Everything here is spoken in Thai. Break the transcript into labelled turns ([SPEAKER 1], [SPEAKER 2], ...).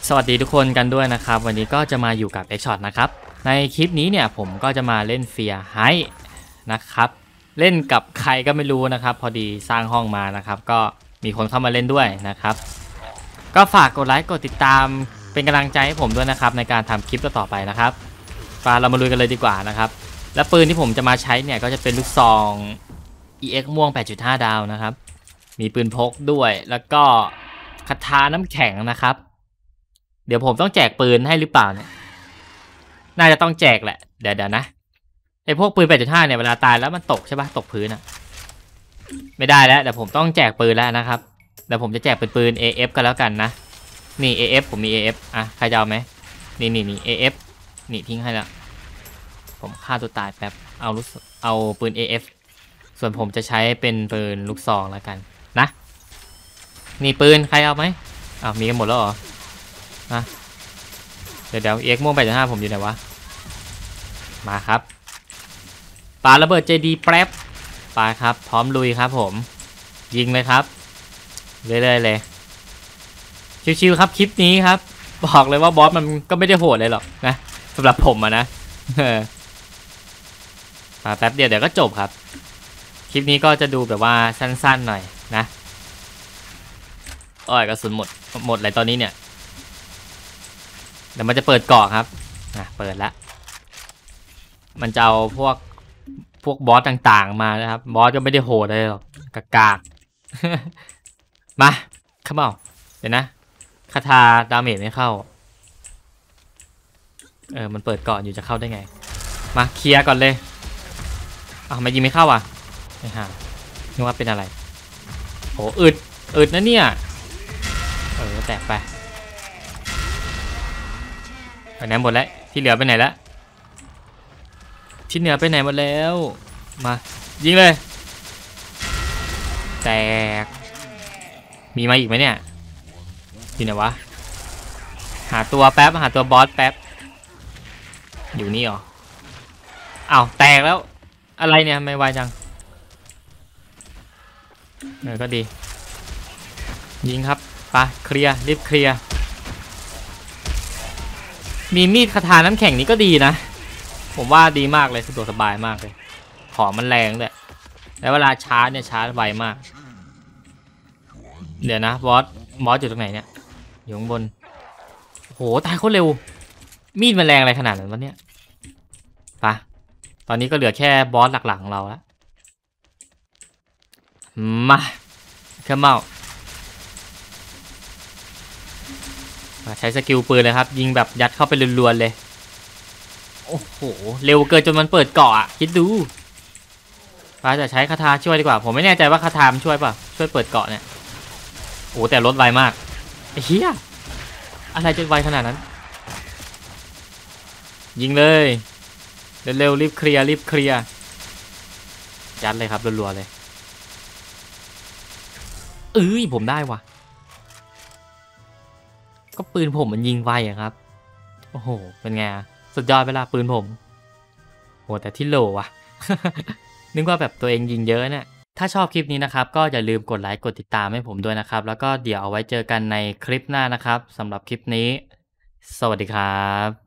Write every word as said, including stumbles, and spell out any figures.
[SPEAKER 1] สวัสดีทุกคนกันด้วยนะครับวันนี้ก็จะมาอยู่กับ X Shot นะครับในคลิปนี้เนี่ยผมก็จะมาเล่นเฟียร์ไฮนะครับเล่นกับใครก็ไม่รู้นะครับพอดีสร้างห้องมานะครับก็มีคนเข้ามาเล่นด้วยนะครับก็ฝากกดไลค์กดติดตามเป็นกำลังใจให้ผมด้วยนะครับในการทำคลิปต่อไปนะครับมาเรามาลุยกันเลยดีกว่านะครับและปืนที่ผมจะมาใช้เนี่ยก็จะเป็นลูกซอง อี เอ็กซ์ ม่วง แปดจุดห้า ดาวนะครับมีปืนพกด้วยแล้วก็คาถาน้ำแข็งนะครับเดี๋ยวผมต้องแจกปืนให้หรือเปล่าเนี่ยน่าจะต้องแจกแหละเดี๋ยวเดี๋ยวนะไอพวกปืน แปดจุดห้า เนี่ยเวลาตายแล้วมันตกใช่ปะตกพื้นอะไม่ได้แล้วเดี๋ยวผมต้องแจกปืนแล้วนะครับเดี๋ยวผมจะแจกเป็นปืน เอ เอฟ กันแล้วกันนะนี่ เอ เอฟ ผมมี เอ เอฟ อ่ะใครจะเอาไหมนี่นี่นี่ เอ เอฟ นี่ทิ้งให้แล้วผมฆ่าตัวตายแป๊บเอาลูกเอาปืน เอ เอฟ ส่วนผมจะใช้เป็นปืนลูกซองแล้วกันนะนี่ปืนใครเอาไหมอ้าวมีกันหมดแล้วเหรอนะเดี๋ยวเดี๋ยวเอ็กม่วงแปดจุดห้าผมอยู่ไหนวะมาครับปาระเบิดเจดีแป๊บปาครับพร้อมลุยครับผมยิงเลยครับเรื่อยๆเลยชิวๆครับคลิปนี้ครับบอกเลยว่าบอสมันก็ไม่ได้โหดเลยหรอกนะสำหรับผมอะนะมาแป๊บเดียวเดี๋ยวก็จบครับคลิปนี้ก็จะดูแบบว่าสั้นๆหน่อยนะอ้อยกระสุนหมดหมดเลยตอนนี้เนี่ยเดี๋ยวมันจะเปิดเกาะครับอ่ะเปิดแล้วมันจะเอาพวกพวกบอสต่างๆมานะครับบอสก็ไม่ได้โหดเลยหรอกกากาก มาเข้ามาเดี๋ยวนะคาถาดาเมจไม่เข้าเออมันเปิดเกาะอยู่จะเข้าได้ไงมาเคลียร์ก่อนเลยอ้าวทำไมยิงไม่เข้าอ่ะไอ้ห่านึกว่าเป็นอะไรโหอึดอึดนะเนี่ยเออแตกไปไปไหนหมดแล้วที่เหลือไปไหนแล้วที่เหนือไปไหนหมดแล้วมายิงเลยแตกมีมาอีกไหมเนี่ยอยู่ไหนวะหาตัวแป๊บหาตัวบอสแป๊บอยู่นี่หรออ้าวแตกแล้วอะไรเนี่ยไม่ไวจังเออก็ดียิงครับไปเคลียร์รีบเคลียร์มีมีดคาถาน้ำแข็งนี้ก็ดีนะผมว่าดีมากเลยสะดวกสบายมากเลยของมันแรงด้วยแล้วเวลาชาร์จเนี่ยชาร์จไวมากเดี๋ยวนะบอสบอสอยู่ตรงไหนเนี่ยอยู่ข้างบนโหตายโคตรเร็วมีดมันแรงอะไรขนาดนั้นวะเนี่ยปะตอนนี้ก็เหลือแค่บอสหลักๆของเราแล้วมาเข้าเมาใช้สกิลปืนเลยครับยิงแบบยัดเข้าไปรัวๆเลยโอ้โหเร็วเกินจนมันเปิดเกาะอ่ะคิดดูป้าจะใช้คาถาช่วยดีกว่าผมไม่แน่ใจว่าคาถามันช่วยป่ะช่วยเปิดเกาะเนี่ยโอ้แต่รถไวมากเฮียอะไรจะไวขนาดนั้นยิงเลยเร็วๆรีบเคลียร์รีบเคลียร์ยัดเลยครับรัวๆเลยเอ้ยผมได้ว่ะก็ปืนผมมันยิงไวอะครับโอ้โหเป็นไงสุดยอดเวลาปืนผมโหแต่ที่โหลว่ะ นึกว่าแบบตัวเองยิงเยอะเนี่ยถ้าชอบคลิปนี้นะครับก็อย่าลืมกดไลค์กดติดตามให้ผมด้วยนะครับแล้วก็เดี๋ยวเอาไว้เจอกันในคลิปหน้านะครับสำหรับคลิปนี้สวัสดีครับ